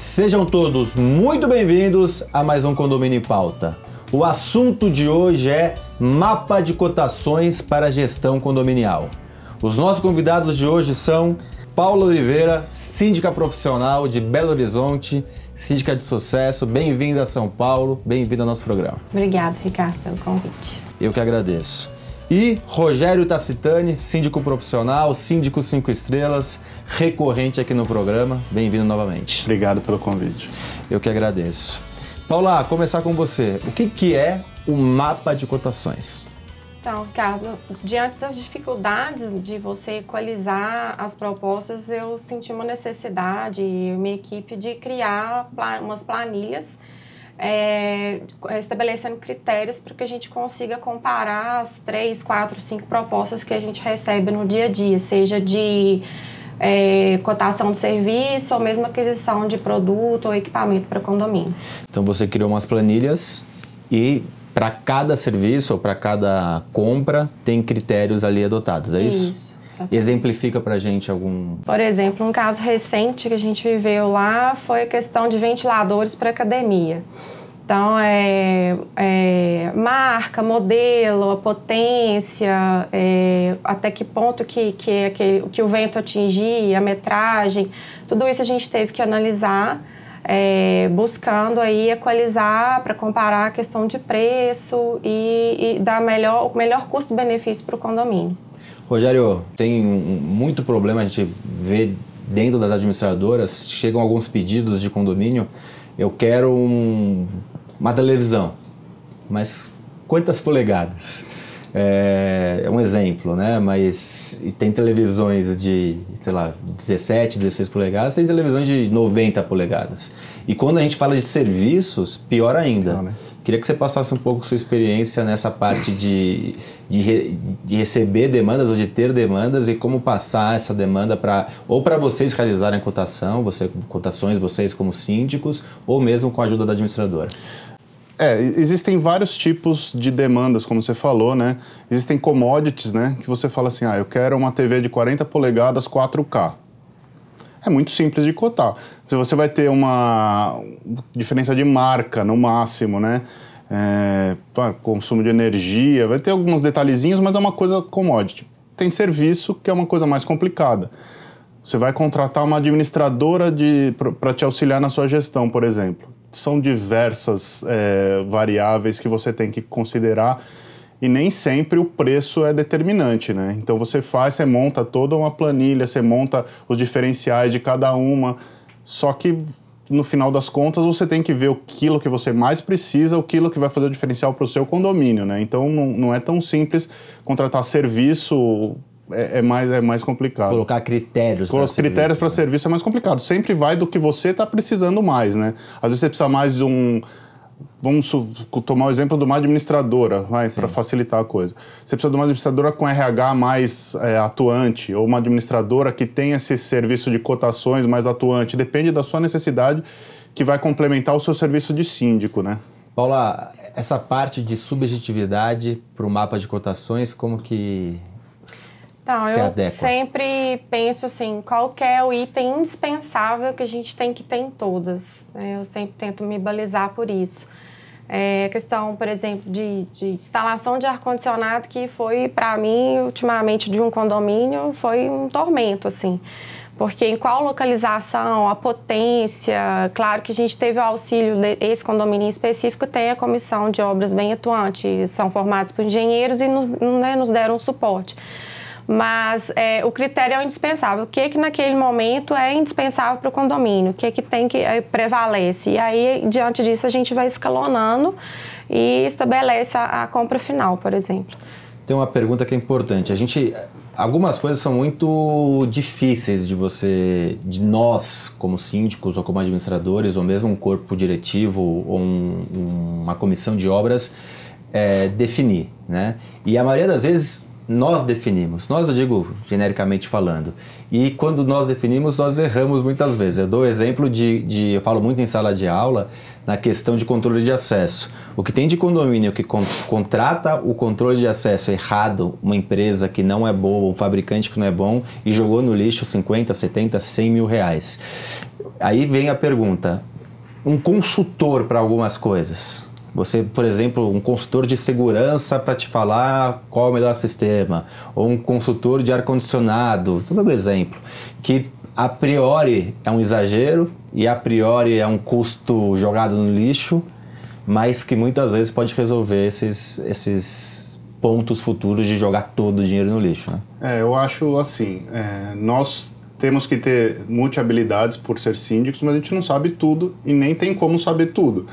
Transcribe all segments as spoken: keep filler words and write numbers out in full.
Sejam todos muito bem-vindos a mais um Condomínio em Pauta. O assunto de hoje é mapa de cotações para a gestão condominial. Os nossos convidados de hoje são Paula Oliveira, síndica profissional de Belo Horizonte, síndica de sucesso. Bem-vinda a São Paulo, bem-vinda ao nosso programa. Obrigada, Ricardo, pelo convite. Eu que agradeço. E Rogério Tacitani, síndico profissional, síndico cinco estrelas, recorrente aqui no programa. Bem-vindo novamente. Obrigado pelo convite. Eu que agradeço. Paula, começar com você. O que, que é o mapa de cotações? Então, Ricardo, diante das dificuldades de você equalizar as propostas, eu senti uma necessidade, e minha equipe, de criar umas planilhas É, estabelecendo critérios para que a gente consiga comparar as três, quatro, cinco propostas que a gente recebe no dia a dia, seja de é, cotação de serviço ou mesmo aquisição de produto ou equipamento para condomínio. Então você criou umas planilhas e para cada serviço ou para cada compra tem critérios ali adotados, é isso? Isso. Exemplifica para a gente algum... Por exemplo, um caso recente que a gente viveu lá foi a questão de ventiladores para academia. Então, é, é marca, modelo, a potência, é, até que ponto que, que, que, que o vento atingir, a metragem, tudo isso a gente teve que analisar, é, buscando aí equalizar para comparar a questão de preço e, e dar melhor, o melhor custo-benefício para o condomínio. Rogério, tem um, muito problema, a gente vê dentro das administradoras, chegam alguns pedidos de condomínio, eu quero um, uma televisão, mas quantas polegadas? É, é um exemplo, né? Mas tem televisões de, sei lá, dezessete, dezesseis polegadas, tem televisões de noventa polegadas. E quando a gente fala de serviços, pior ainda. Não, né? Queria que você passasse um pouco sua experiência nessa parte de, de, re, de receber demandas ou de ter demandas e como passar essa demanda para ou para vocês realizarem a cotação, você, cotações, vocês como síndicos, ou mesmo com a ajuda da administradora. É, existem vários tipos de demandas, como você falou, né? Existem commodities, né? Que você fala assim, ah, eu quero uma T V de quarenta polegadas quatro K. É muito simples de cotar. Se você vai ter uma diferença de marca no máximo, né? É, consumo de energia, vai ter alguns detalhezinhos, mas é uma coisa commodity. Tem serviço que é uma coisa mais complicada. Você vai contratar uma administradora para te auxiliar na sua gestão, por exemplo. São diversas é, variáveis que você tem que considerar e nem sempre o preço é determinante, né? Então você faz, você monta toda uma planilha, você monta os diferenciais de cada uma, só que no final das contas você tem que ver o quilo que você mais precisa, o quilo que vai fazer o diferencial para o seu condomínio, né? Então não, não é tão simples contratar serviço, é, é, mais, é mais complicado. Colocar critérios para serviço. Critérios para serviço é mais complicado, sempre vai do que você está precisando mais, né? Às vezes você precisa mais de um... Vamos tomar o exemplo de uma administradora, para facilitar a coisa. Você precisa de uma administradora com R H mais é, atuante, ou uma administradora que tenha esse serviço de cotações mais atuante. Depende da sua necessidade, que vai complementar o seu serviço de síndico, né? Paula, essa parte de subjetividade para o mapa de cotações, como que então, se eu adequa? Sempre penso assim, qual que é o item indispensável que a gente tem que ter em todas. Eu sempre tento me balizar por isso. É, questão, por exemplo, de, de instalação de ar-condicionado, que foi, para mim, ultimamente, de um condomínio, foi um tormento, assim. Porque em qual localização, a potência, claro que a gente teve o auxílio, esse condomínio específico tem a comissão de obras bem atuante, são formados por engenheiros e nos, né, nos deram suporte. Mas é, o critério é indispensável. O que que naquele momento é indispensável para o condomínio? O que que tem que é, prevalece? E aí, diante disso, a gente vai escalonando e estabelece a, a compra final, por exemplo. Tem uma pergunta que é importante. A gente, algumas coisas são muito difíceis de você, de nós, como síndicos ou como administradores, ou mesmo um corpo diretivo ou um, uma comissão de obras, é, definir, né? E a maioria das vezes nós definimos, nós eu digo genericamente falando, e quando nós definimos, nós erramos muitas vezes. Eu dou o exemplo de, de, eu falo muito em sala de aula, na questão de controle de acesso. O que tem de condomínio que con contrata o controle de acesso errado, uma empresa que não é boa, um fabricante que não é bom, e jogou no lixo cinquenta, setenta, cem mil reais. aí vem a pergunta, um consultor para algumas coisas. Você, por exemplo, um consultor de segurança para te falar qual é o melhor sistema, ou um consultor de ar-condicionado, estou dando um exemplo, que a priori é um exagero e a priori é um custo jogado no lixo, mas que muitas vezes pode resolver esses, esses pontos futuros de jogar todo o dinheiro no lixo, né? É, eu acho assim, é, nós temos que ter multi-habilidades por ser síndicos, mas a gente não sabe tudo e nem tem como saber tudo.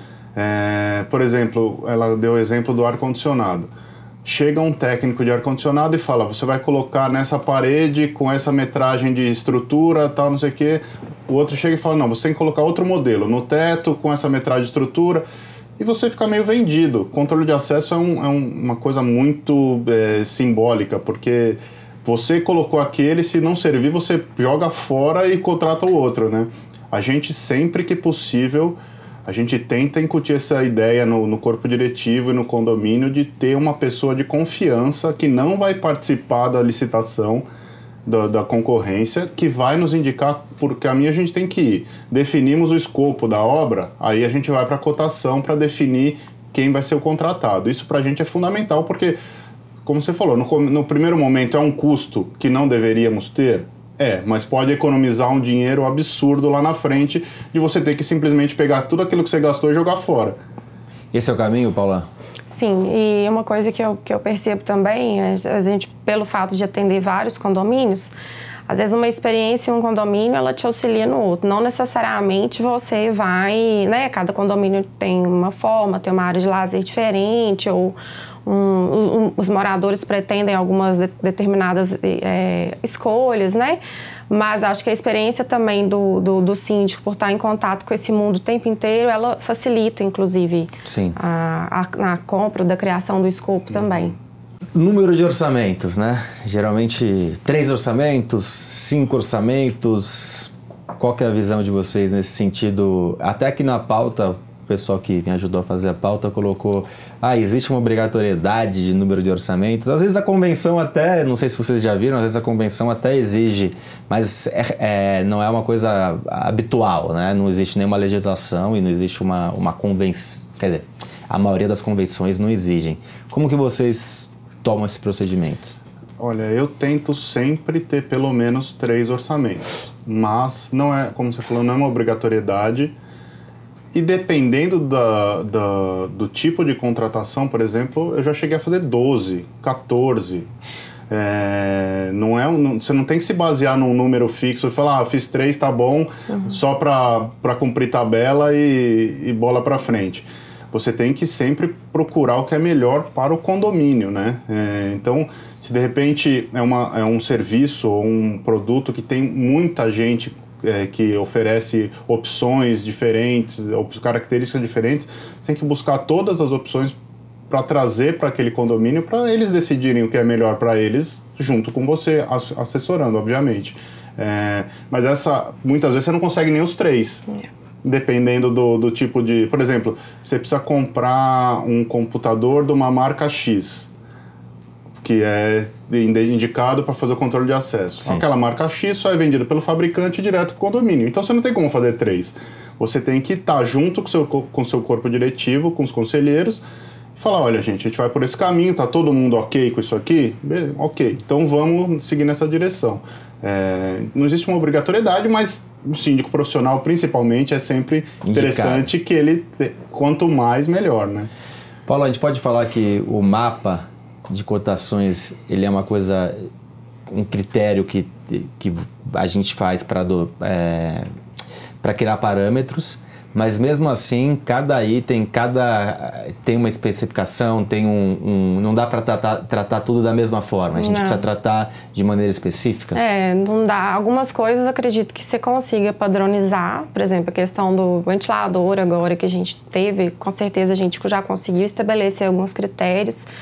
É, por exemplo, ela deu o exemplo do ar-condicionado. Chega um técnico de ar-condicionado e fala, você vai colocar nessa parede com essa metragem de estrutura, tal, não sei o quê. O outro chega e fala, não, você tem que colocar outro modelo no teto com essa metragem de estrutura. E você fica meio vendido. Controle de acesso é, um, é um, uma coisa muito é, simbólica, porque você colocou aquele, se não servir, você joga fora e contrata o outro, né? A gente, sempre que possível, a gente tenta incutir essa ideia no, no corpo diretivo e no condomínio de ter uma pessoa de confiança que não vai participar da licitação, da, da concorrência, que vai nos indicar por que caminho a gente tem que ir. Definimos o escopo da obra, aí a gente vai para a cotação para definir quem vai ser o contratado. Isso para a gente é fundamental, porque, como você falou, no, no primeiro momento é um custo que não deveríamos ter. É, mas pode economizar um dinheiro absurdo lá na frente de você ter que simplesmente pegar tudo aquilo que você gastou e jogar fora. Esse é o caminho, Paula? Sim, e uma coisa que eu, que eu percebo também, a gente, pelo fato de atender vários condomínios, às vezes uma experiência em um condomínio, ela te auxilia no outro. Não necessariamente você vai, né, cada condomínio tem uma forma, tem uma área de lazer diferente, ou um, um, os moradores pretendem algumas de, determinadas é, escolhas, né? Mas acho que a experiência também do, do, do síndico, por estar em contato com esse mundo o tempo inteiro, ela facilita, inclusive, Sim. A, a, a compra, da criação do escopo também. Número de orçamentos, né? Geralmente, três orçamentos, cinco orçamentos. Qual que é a visão de vocês nesse sentido? Até aqui na pauta, o pessoal que me ajudou a fazer a pauta colocou, ah, existe uma obrigatoriedade de número de orçamentos. Às vezes a convenção até, não sei se vocês já viram, às vezes a convenção até exige, mas é, é, não é uma coisa habitual, né? Não existe nenhuma legislação e não existe uma, uma convenção, quer dizer, a maioria das convenções não exigem. Como que vocês tomam esse procedimento? Olha, eu tento sempre ter pelo menos três orçamentos, mas não é, como você falou, não é uma obrigatoriedade. E dependendo da, da, do tipo de contratação, por exemplo, eu já cheguei a fazer doze, quatorze. É, não é, não, você não tem que se basear num número fixo e falar, ah, fiz três, tá bom, uhum. só para cumprir tabela e, e bola para frente. Você tem que sempre procurar o que é melhor para o condomínio, né? É, então, se de repente é, uma, é um serviço ou um produto que tem muita gente é, que oferece opções diferentes, características diferentes, você tem que buscar todas as opções para trazer para aquele condomínio, para eles decidirem o que é melhor para eles, junto com você, assessorando, obviamente. É, mas essa, muitas vezes você não consegue nem os três. Yeah. Dependendo do, do tipo de... Por exemplo, você precisa comprar um computador de uma marca X, que é indicado para fazer o controle de acesso. Sim. Aquela marca X só é vendida pelo fabricante direto para o condomínio. Então, você não tem como fazer três. Você tem que estar junto com o seu, com seu corpo diretivo, com os conselheiros, e falar, olha, gente, a gente vai por esse caminho, tá todo mundo ok com isso aqui? Beleza, ok, então vamos seguir nessa direção. É, não existe uma obrigatoriedade, mas o síndico profissional, principalmente, é sempre indicado. Interessante que ele, quanto mais, melhor, né? Paulo, a gente pode falar que o mapa de cotações, ele é uma coisa, um critério que, que a gente faz para é, para criar parâmetros, mas mesmo assim, cada item, cada tem uma especificação, tem um, um não dá para tratar, tratar tudo da mesma forma, a gente não. precisa tratar de maneira específica. É, não dá. Algumas coisas acredito que você consiga padronizar, por exemplo, a questão do ventilador agora que a gente teve, com certeza a gente já conseguiu estabelecer alguns critérios.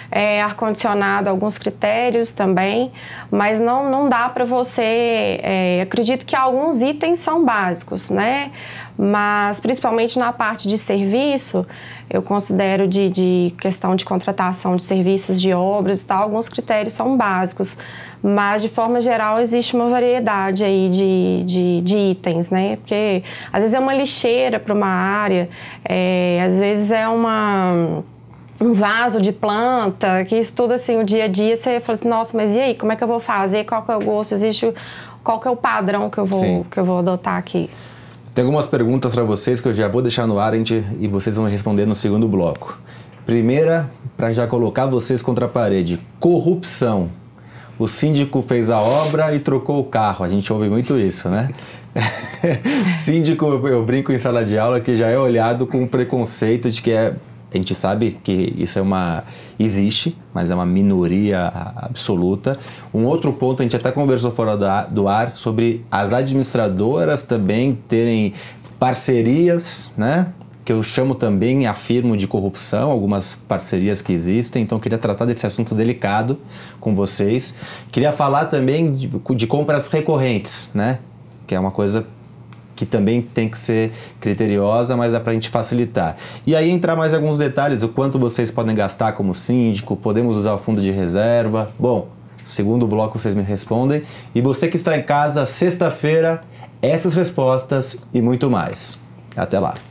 é, ar-condicionado, alguns critérios também, mas não, não dá para você... É, acredito que alguns itens são básicos, né? Mas principalmente na parte de serviço, eu considero de, de questão de contratação de serviços, de obras e tal, alguns critérios são básicos, mas de forma geral existe uma variedade aí de, de, de itens, né? Porque às vezes é uma lixeira para uma área, é, às vezes é uma... um vaso de planta, que estuda assim o dia a dia, você fala assim, nossa, mas e aí, como é que eu vou fazer? Qual que é o gosto? Existe, qual que é o padrão que eu vou, que eu vou adotar aqui? Tem algumas perguntas para vocês que eu já vou deixar no ar gente, e vocês vão responder no segundo bloco. Primeira, para já colocar vocês contra a parede, corrupção. O síndico fez a obra e trocou o carro, a gente ouve muito isso, né? Síndico, eu brinco em sala de aula, que já é olhado com preconceito de que é... A gente sabe que isso é uma... existe, mas é uma minoria absoluta. Um outro ponto, a gente até conversou fora do ar, sobre as administradoras também terem parcerias, né? Que eu chamo também, afirmo, de corrupção, algumas parcerias que existem. Então, eu queria tratar desse assunto delicado com vocês. Queria falar também de, de compras recorrentes, né? Que é uma coisa... que também tem que ser criteriosa, mas é para a gente facilitar. E aí entrar mais alguns detalhes, o quanto vocês podem gastar como síndico, podemos usar o fundo de reserva. Bom, segundo bloco vocês me respondem. E você que está em casa, sexta-feira, essas respostas e muito mais. Até lá.